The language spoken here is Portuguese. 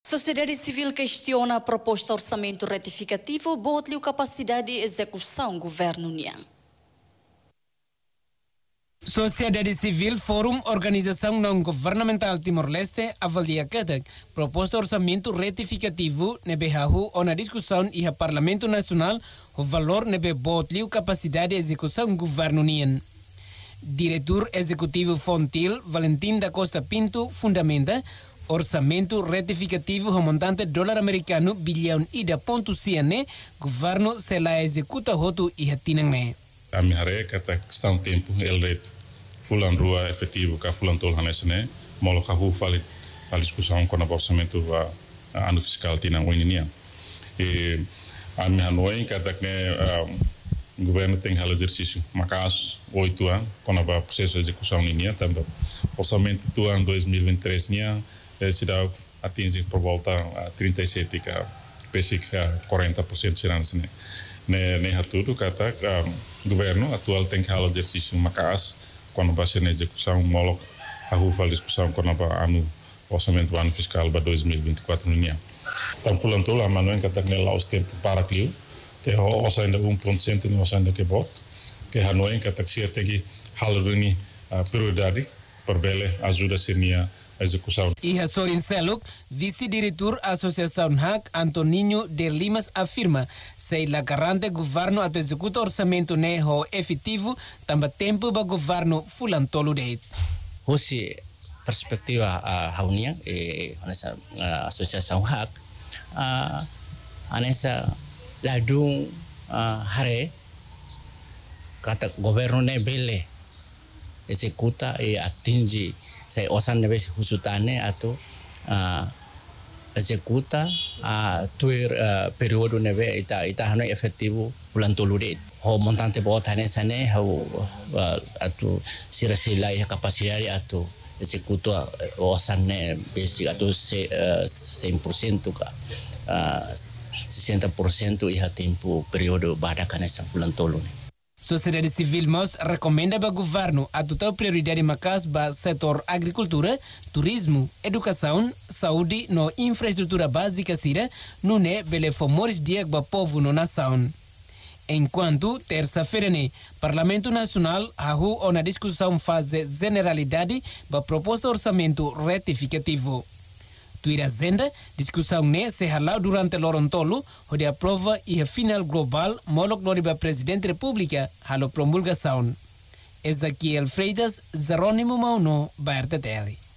Sociedade civil questiona a proposta orçamento retificativo, botliu capacidade de execução governo Niang. Sociedade Civil Fórum Organização Não Governamental Timor-Leste avalia cada proposta orçamento retificativo nebe hahu ou na discussão e a Parlamento Nacional o valor nebe botliu capacidade de execução governo Niang. Diretor Executivo Fontil, Valentim da Costa Pinto, fundamenta orçamento retificativo o montante dólar americano bilhão ida ponto ciane, governo se la executa hotu e hatinang. A minha kata questão tempo el ret fulan rua efetivo ka fulan tol hanesne molo ka hu falit a discussão com o orçamento a ano fiscal tinang wininia e a minha noen kata que governo tem hal exercício macas 8 anos com o processo de execução linia também orçamento do ano 2023 nia se dá atinge por volta a 37 ka pesica 40% será ne tudo kata governo atual tem que halar exercício macas quando vai ser na execução molo a rua discussão quando vai ano orçamento ano fiscal para 2024 linha então fulano tola manuel kata nela os tempo para clio que o orçamento 1% no orçamento que bot que hanoen kata que tem que halar ini prioridade para bele ajuda senia execução. E a Sorin Seluk, vice-diretor da Associação HAC, Antoninho de Limas, afirma se la garante governo a executa orçamento neho efetivo, também tempo para governo fulantolo de. Hoje, perspectiva a União e a Associação HAC, nessa ladung hari kata governo ne bele executa e atinge saya osan nebe husutane atau executa tuir periode nebe ita hano efetivo bulan tolude ho montante bot hane sane ho atau sila capacidade atau executa osan ne basic atau 100% ka 60% iha tempo periode bada kana sa bulan tolune. Sociedade Civil Mos recomenda para o governo a total prioridade macas para setor agricultura, turismo, educação, saúde no infraestrutura básica sira, no ne bele fomores diag para povo no nação. Enquanto terça-feira ne Parlamento Nacional ahu ona discussão fase generalidade para proposta orçamento retificativo. Tuira agenda, discussão ne se halal durante l'orontolo, onde aprova e a final global molok loriba Presidente República halo promulgação. Ezequiel Freitas, Jerônimo Mauno, Bairro Tele.